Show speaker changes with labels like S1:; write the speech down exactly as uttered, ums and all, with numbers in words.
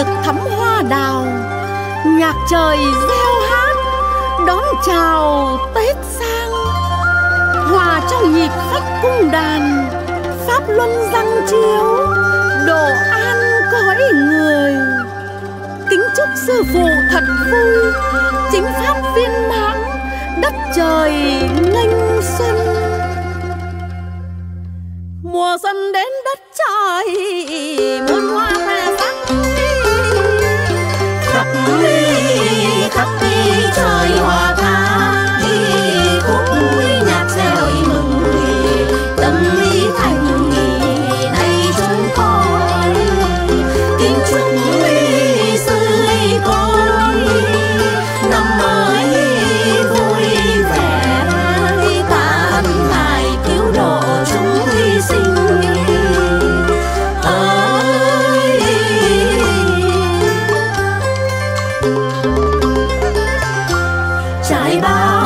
S1: rực thắm hoa đào, nhạc trời reo hát đón chào Tết sang. Hòa trong nhịp phách cung đàn, pháp luân răng chiếu, độ an cõi người. Kính chúc sư phụ thật vui, chính pháp viên mãn, đất trời nghênh xuân. Mùa xuân đến đất trời, muôn hoa khoe sắc.
S2: Khắp khắp trời hoa tha, khúc nhạc reo mừng tâm thành này chúng con. Kính chúc sư con năm mới vui vẻ, ta ân ngài cứu độ chúng hy sinh ơi. Trải bao